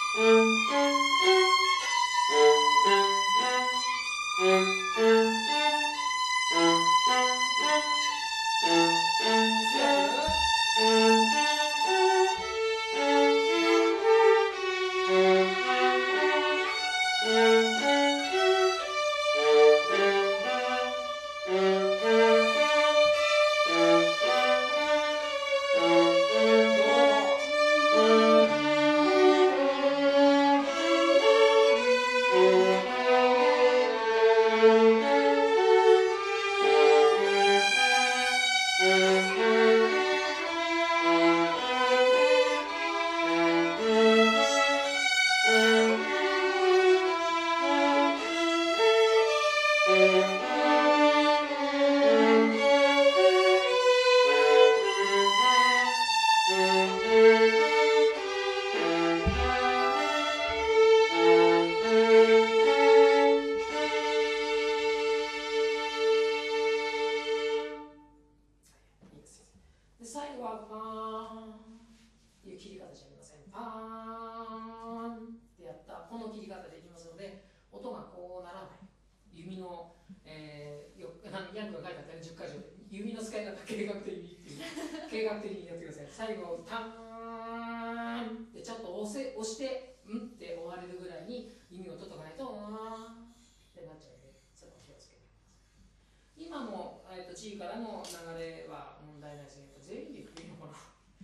で最後はパーンっていう切り方じゃありません。パーンってやったこの切り方でいきますので、音がこうならない。弓の、ヤングが書いてあったね、10箇条で。弓の使い方、計画的にっていう。計画的にやってください。最後、ターンってちょっと押して、んって終われるぐらいに弓を取っとかないと、ってなっちゃうので、それを気をつけてください。今の、地位からの流れは問題ないですね。全員でいくといいのかな。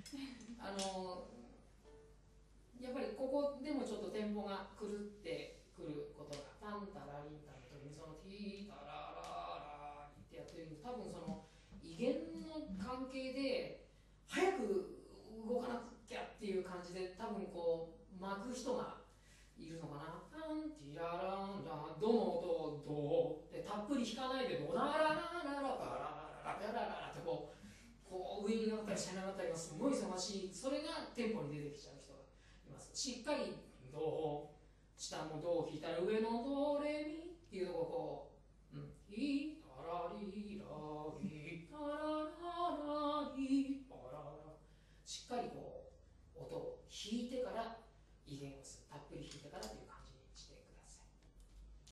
やっぱりここでもちょっとテンポが狂ってくることが、タンタラリンタの時にそのティータラララリってやってるんで、多分その威厳の関係で早く動かなきゃっていう感じで、多分こう巻く人がいるのかな。タンティラランラドの音ドでたっぷり弾かないでドラララララバララララララってこう上になったり下になったりがすごい忙しい。それがテンポに出てきちゃう人がいます。しっかりド下もドを弾いたら上のドレミっていうところをこう、いい